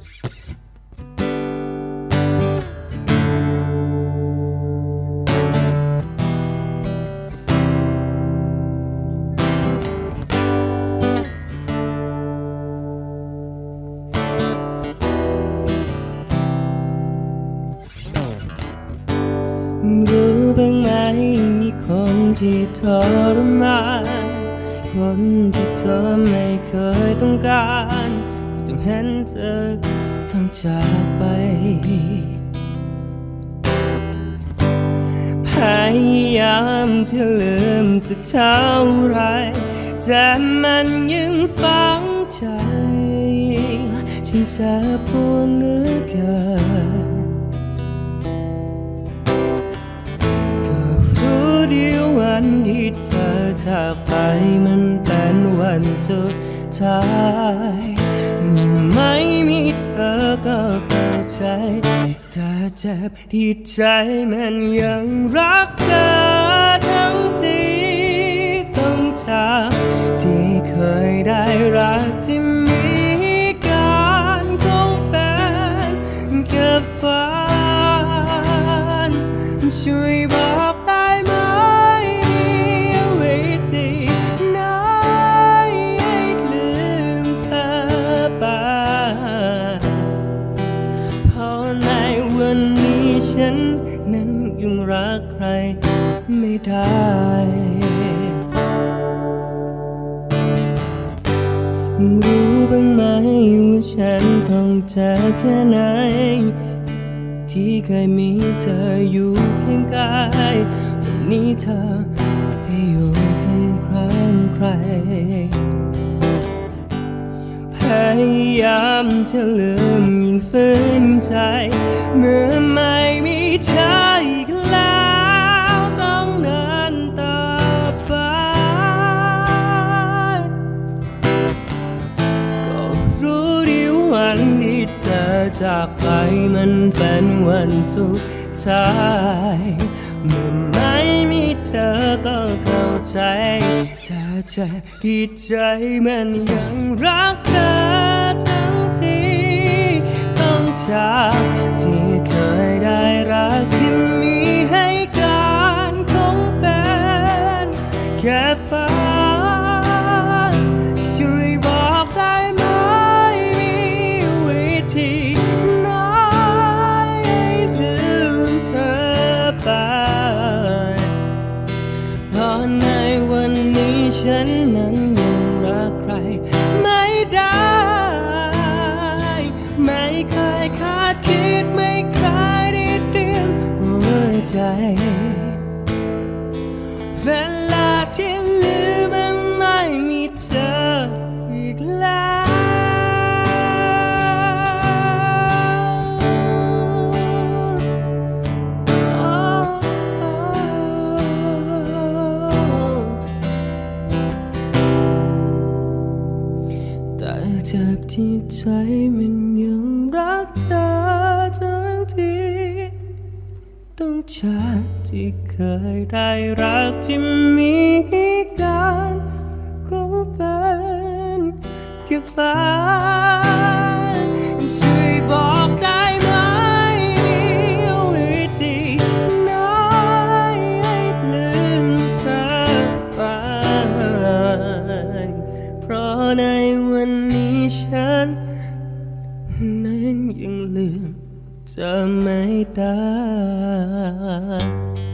รู้บ้างไหมมีคนที่ทรมานคนที่เธอไม่เคยต้องการต้องเห็นเธอต้องจากไปพยายามที่ลืมสักเท่าไรแต่มันยังฝังใจฉันจะปวดเหลือเกินเดียววันที่เธอจากไปมันเป็นวันสุดท้ายไม่มีเธอก็เข้าใจแต่เจ็บที่ใจมันยังรักเธอทั้งที่ต้องจากที่เคยได้รักที่มีการคงเป็นแค่ฝันช่วยบอกได้ไหมวิธีไหนให้ลืมเธอไปเพราะในวันนี้ฉันนั้นยังรักใครไม่ได้รู้บ้างไหมว่าฉันต้องเจ็บแค่ไหนที่เคยมีเธออยู่เคียงกายวันนี้เธอให้อยู่เคียงข้างใครพยายามจะลืมยิ่งฝืนใจเมื่อไม่มีเธออีกแล้วต้องเดินต่อไปก็รู้ดีวันที่เธอจากไปมันเป็นวันสุดท้ายเมื่อไม่มีเธอก็เข้าใจแต่เจ็บที่ใจมันยังรักเธอทั้งที่ต้องจากที่เคยได้รักที่มีให้การคงเป็นแค่ฝันช่วยบอกได้ไหมมีวิธีไหนให้ลืมเธอไปเพราะในวันนี้ฉันนั้นยังรักใครไม่ได้ไม่เคยคาดคิดไม่เคยได้เตรียมหัวใจเวลาที่ลืมมันไม่มีเธออีกแล้วแต่เจ็บที่ใจมันยังรักเธอทั้งที่ต้องจากที่เคยได้รักที่มีการคงเป็นแค่ฝันช่วยบอกได้ไหมมีวิธีไหนให้ลืมเธอไปเพราะในวันนี้ฉันนั้นยังลืมเธอไม่ได้